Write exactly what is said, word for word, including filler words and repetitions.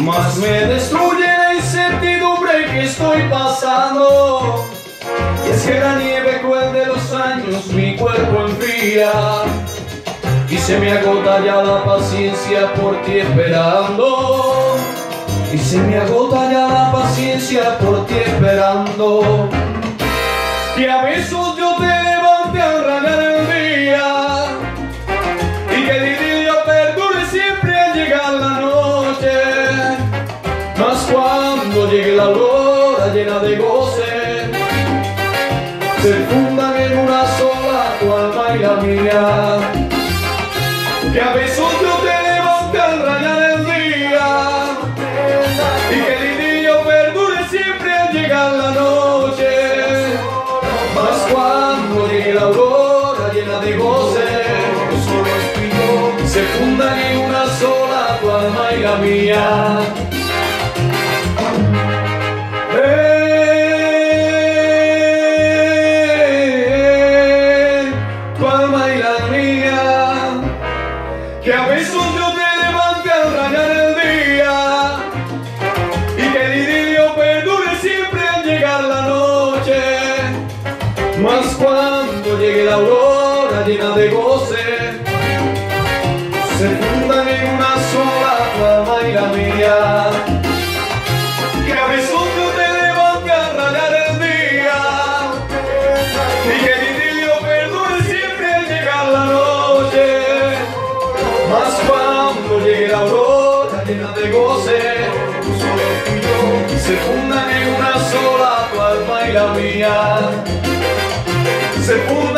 más me destruye la incertidumbre que estoy pasando. Y es que la nieve cruel de los años mi cuerpo enfría, y se me agota ya la paciencia por ti esperando. Y se me agota ya la paciencia por ti esperando. Que a besos yo te levante al rayar el día, y que el idilio perdure siempre al llegar la noche. Mas cuando llegue la aurora llena de goce, se fundan en una sola tu alma y la mía. Que a besos yo te levante al rayar el día, y que el idilio perdure siempre al llegar la noche. Mas cuando llegue la aurora llena de goce, se fundan en una sola tu alma y la mía. Eh, tu alma y la mía. Que a besos yo te levante al rayar el día, y que el idilio perdure siempre al llegar la noche. Mas cuando llegue la aurora llena de goce, se fundan en una sola tu alma y la mía. Que a besos yo te levante al rayar el día, y que el idilio perdure siempre al llegar la noche. Mas cuando llegue la aurora llena de goce, se fundan en una sola tu alma y la mía. Se fundan